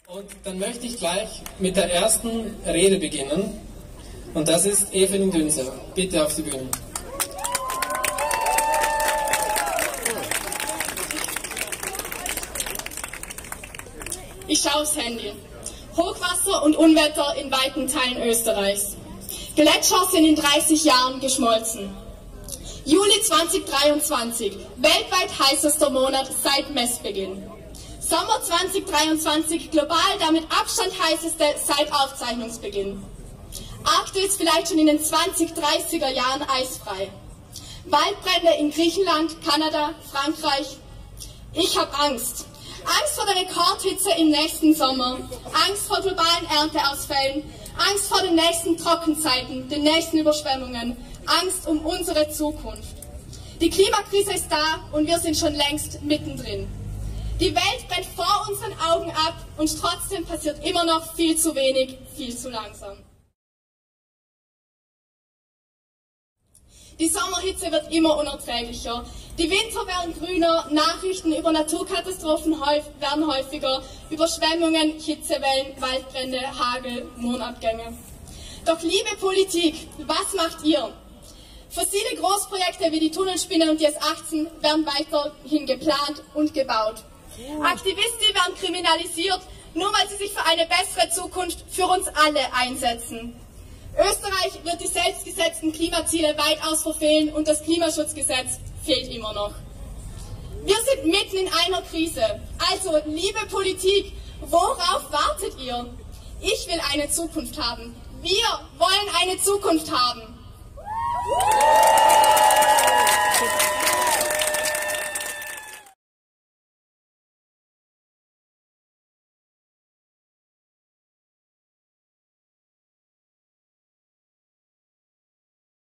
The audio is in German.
Und dann möchte ich gleich mit der ersten Rede beginnen. Und das ist Evelyn Dünser. Bitte auf die Bühne. Ich schaue aufs Handy. Hochwasser und Unwetter in weiten Teilen Österreichs. Gletscher sind in 30 Jahren geschmolzen. Juli 2023, weltweit heißester Monat seit Messbeginn. Sommer 2023, global der mit Abstand heißeste seit Aufzeichnungsbeginn. Arktis vielleicht schon in den 2030er Jahren eisfrei. Waldbrände in Griechenland, Kanada, Frankreich. Ich habe Angst. Angst vor der Rekordhitze im nächsten Sommer. Angst vor globalen Ernteausfällen. Angst vor den nächsten Trockenzeiten, den nächsten Überschwemmungen. Angst um unsere Zukunft. Die Klimakrise ist da und wir sind schon längst mittendrin. Die Welt brennt vor unseren Augen ab und trotzdem passiert immer noch viel zu wenig, viel zu langsam. Die Sommerhitze wird immer unerträglicher. Die Winter werden grüner, Nachrichten über Naturkatastrophen werden häufiger, Überschwemmungen, Hitzewellen, Waldbrände, Hagel, Mondabgänge. Doch liebe Politik, was macht ihr? Fossile Großprojekte wie die Tunnelspinne und die S18 werden weiterhin geplant und gebaut. Aktivisten werden kriminalisiert, nur weil sie sich für eine bessere Zukunft für uns alle einsetzen. Österreich wird die selbstgesetzten Klimaziele weitaus verfehlen und das Klimaschutzgesetz fehlt immer noch. Wir sind mitten in einer Krise. Also, liebe Politik, worauf wartet ihr? Ich will eine Zukunft haben. Wir wollen eine Zukunft haben.